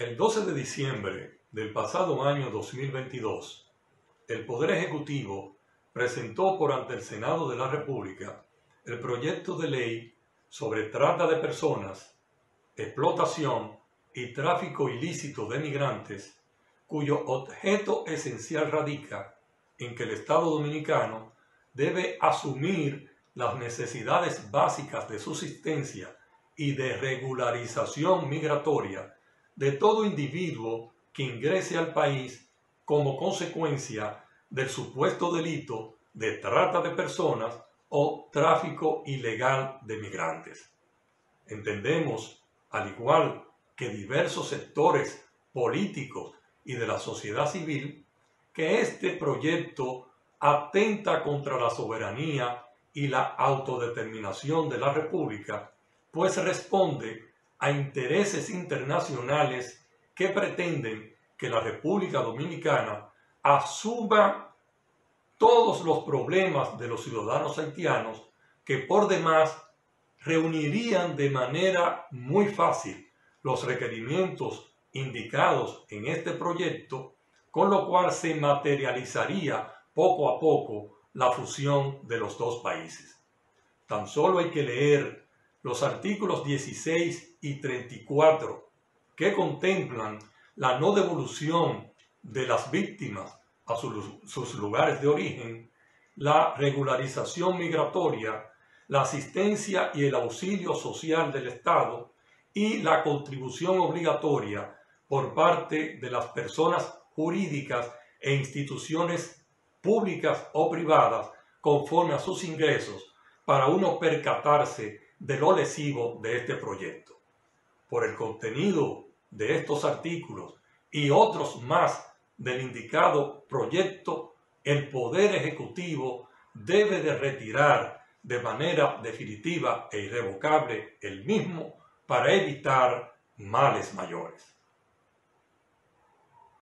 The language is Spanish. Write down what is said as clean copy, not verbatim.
El 12 de diciembre del pasado año 2022, el Poder Ejecutivo presentó ante el Senado de la República el proyecto de ley sobre trata de personas, explotación y tráfico ilícito de migrantes, cuyo objeto esencial radica en que el Estado dominicano debe asumir las necesidades básicas de subsistencia y de regularización migratoria de todo individuo que ingrese al país como consecuencia del supuesto delito de trata de personas o tráfico ilegal de migrantes. Entendemos, al igual que diversos sectores políticos y de la sociedad civil, que este proyecto atenta contra la soberanía y la autodeterminación de la República, pues responde a intereses internacionales que pretenden que la República Dominicana asuma todos los problemas de los ciudadanos haitianos, que por demás reunirían de manera muy fácil los requerimientos indicados en este proyecto, con lo cual se materializaría poco a poco la fusión de los dos países. Tan solo hay que leer los artículos 16 y 34 que contemplan la no devolución de las víctimas a sus lugares de origen, la regularización migratoria, la asistencia y el auxilio social del Estado y la contribución obligatoria por parte de las personas jurídicas e instituciones públicas o privadas conforme a sus ingresos, para uno percatarse de lo lesivo de este proyecto. Por el contenido de estos artículos y otros más del indicado proyecto, el Poder Ejecutivo debe de retirar de manera definitiva e irrevocable el mismo para evitar males mayores.